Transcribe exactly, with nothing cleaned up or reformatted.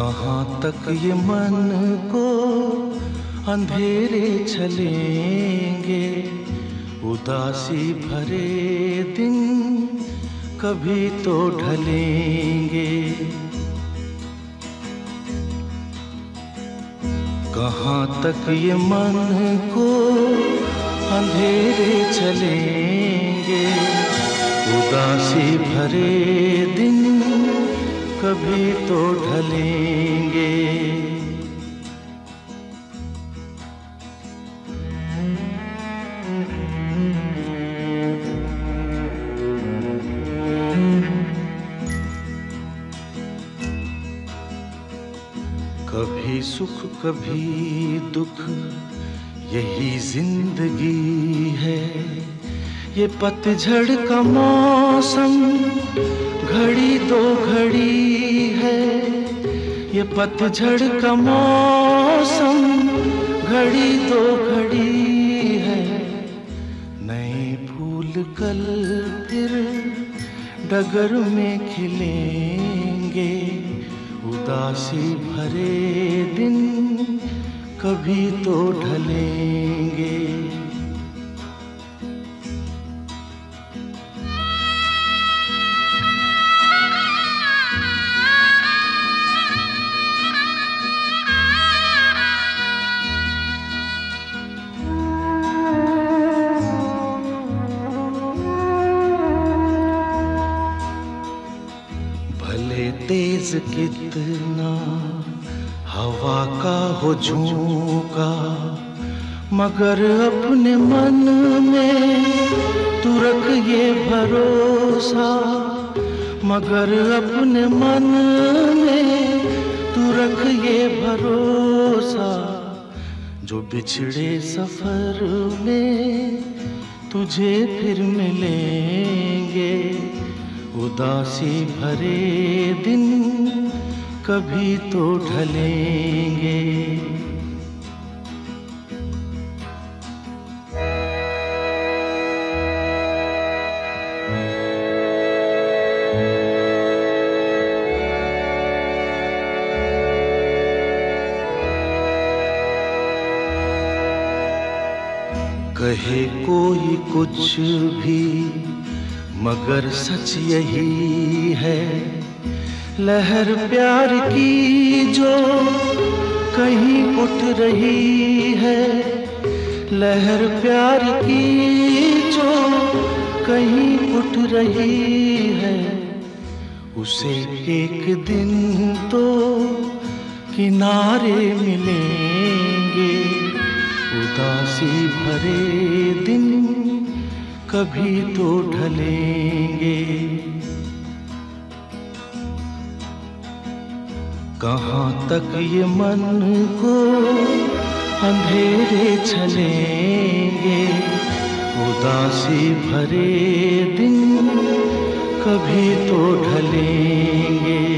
कहाँ तक ये मन को अंधेरे चलेंगे, उदासी भरे दिन कभी तो ढलेंगे। कहाँ तक ये मन को अंधेरे चलेंगे, उदासी भरे दिन कभी तो ढलेंगे। कभी सुख कभी दुख यही जिंदगी है, ये पतझड़ का मौसम घड़ी दो घड़ी है। ये पतझड़ का मौसम घड़ी दो घड़ी है। नए फूल कल फिर डगर में खिलेंगे, उदासी भरे दिन कभी तो ढलेंगे। भले तेज कितना हवा का हो झोंका, मगर अपने मन में तू रख ये भरोसा, मगर अपने मन में तू रख ये भरोसा। जो बिछड़े सफर में तुझे फिर मिलेंगे, उदासी भरे दिन कभी तो ढलेंगे। कहे कोई कुछ भी मगर सच यही है, लहर प्यार की जो कहीं उठ रही है, लहर प्यार की जो कहीं उठ रही है। उसे एक दिन तो किनारे मिलेंगे, उदासी भरे दिन कभी तो ढलेंगे। कहाँ तक ये मन को अंधेरे चलेंगे, उदासी भरे दिन कभी तो ढलेंगे।